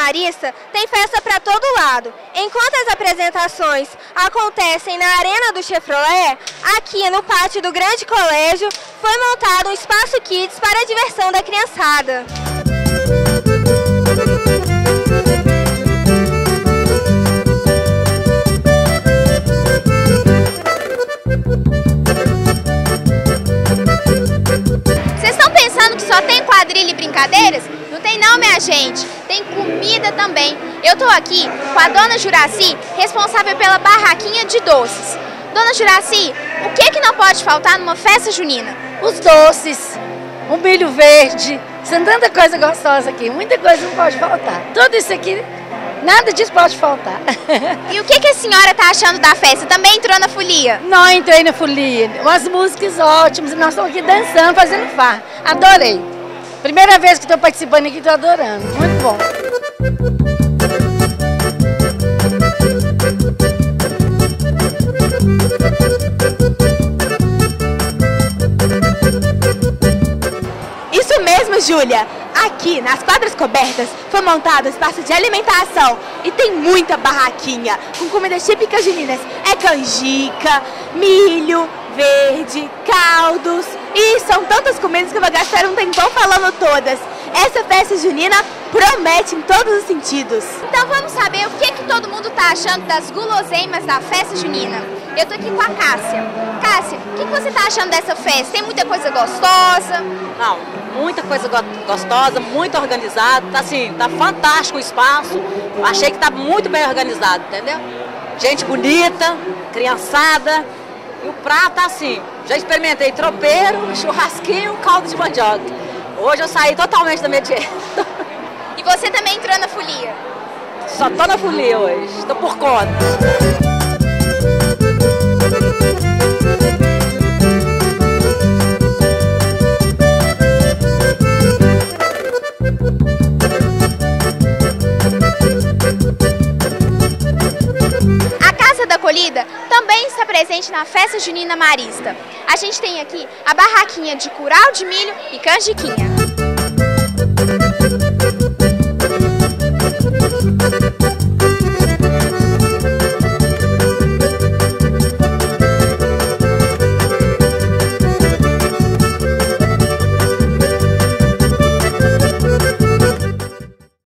Marista tem festa para todo lado. Enquanto as apresentações acontecem na Arena do Chevrolet, aqui no pátio do Grande Colégio foi montado um espaço kids para a diversão da criançada. Vocês estão pensando que só tem quadrilha e brincadeiras? Não tem não, minha gente. Tem comida também. Eu tô aqui com a dona Juraci, responsável pela barraquinha de doces. Dona Juraci, o que não pode faltar numa festa junina? Os doces, um milho verde, são tanta coisa gostosa aqui, muita coisa não pode faltar. Tudo isso aqui, nada disso pode faltar. E o que a senhora tá achando da festa? Também entrou na folia? Não entrei na folia, umas músicas ótimas, nós estamos aqui dançando, fazendo farra. Adorei. Primeira vez que estou participando aqui, estou adorando, muito bom. Isso mesmo, Júlia! Aqui, nas quadras cobertas, foi montado um espaço de alimentação e tem muita barraquinha com comidas típicas juninas. É canjica, milho verde, caldos e são tantas comidas que eu vou gastar um tempão falando todas. Essa festa junina promete em todos os sentidos. Então vamos saber o que todo mundo tá achando das guloseimas da festa junina. Eu tô aqui com a Cássia. Cássia, o que você tá achando dessa festa? Tem muita coisa gostosa? Não, muita coisa gostosa, muito organizado, tá assim, tá fantástico o espaço. Achei que tá muito bem organizado, entendeu? Gente bonita, criançada, e o prato assim, já experimentei tropeiro, churrasquinho, caldo de mandioca. Hoje eu saí totalmente da minha dieta. E você também entrou na folia? Só tô na folia hoje, tô por conta. Também está presente na festa junina Marista. A gente tem aqui a barraquinha de curau de milho e canjiquinha.